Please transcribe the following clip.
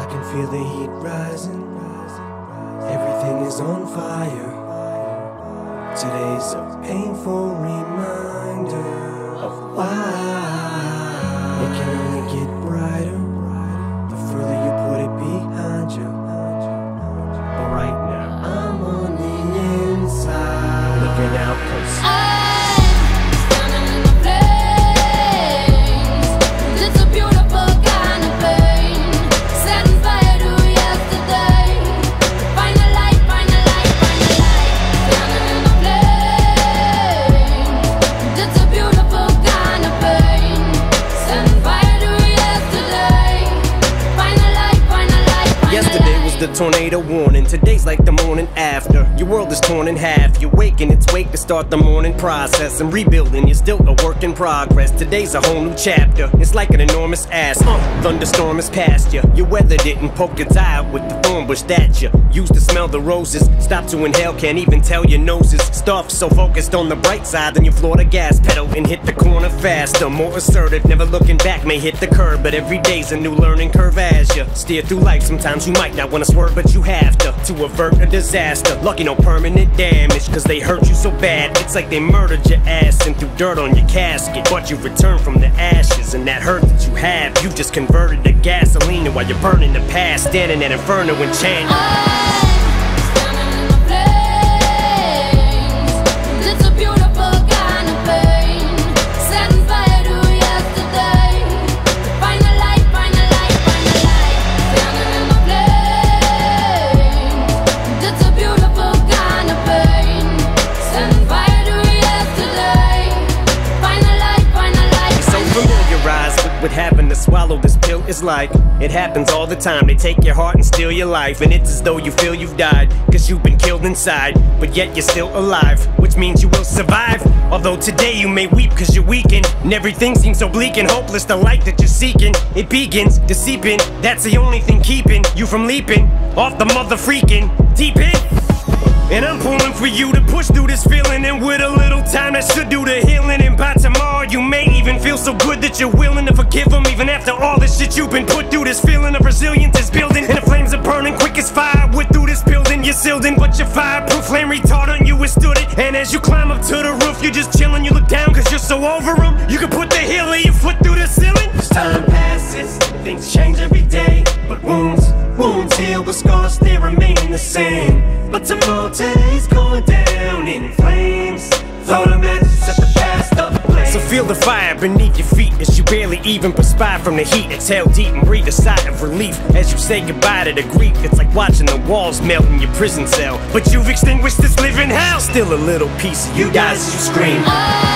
I can feel the heat rising. Everything is on fire. Today's a painful reminder of why it can only get brighter the further you put it behind you. But right now, I'm on the inside, looking out close. The tornado warning, today's like the morning after. Your world is torn in half. You wake in its wake to start the morning process and rebuilding. You're still a work in progress. Today's a whole new chapter. It's like an enormous ass. Thunderstorm is past you. Your weather didn't poke its eye out with the thorn bush that you used to smell the roses. Stop to inhale, can't even tell your nose is stuffed. So focused on the bright side, then you floor the gas pedal and hit the corner faster. More assertive, never looking back, may hit the curb, but every day's a new learning curve as you steer through life. Sometimes you might not want to swerve, but you have to avert a disaster. Lucky no permanent damage, cause they hurt you so bad. It's like they murdered your ass and threw dirt on your casket. But you return from the ashes, and that hurt that you have, you just converted to gasoline. While you're burning the past, standing at inferno and chanting. With having to swallow this pill, it's like it happens all the time. They take your heart and steal your life, and it's as though you feel you've died, cause you've been killed inside, but yet you're still alive, which means you will survive. Although today you may weep cause you're weakened, and everything seems so bleak and hopeless. The light that you're seeking, it begins to seep in. That's the only thing keeping you from leaping off the mother freaking deep end. And I'm pulling for you to push through this feeling, and with a little time that should do the healing. And by tomorrow you may even feel so good that you're willing to forgive them, even after all this shit you've been put through. This feeling of resilience is building, and the flames are burning quick as fire. Wood through this building, you're sealed in, but your fireproof flame retardant, you withstood it. And as you climb up to the roof, you're just chilling. You look down cause you're so over them, you can put the heel of your foot through the ceiling. As time passes, things change every day, but wounds heal, but scars they remain the same. But tomorrow, today's going down in flames. Throw the matches, set the past ablaze. So feel the fire beneath your feet as you barely even perspire from the heat. Exhale deep and breathe a sigh of relief as you say goodbye to the grief. It's like watching the walls melt in your prison cell, but you've extinguished this living hell. Still a little piece of you dies as you scream.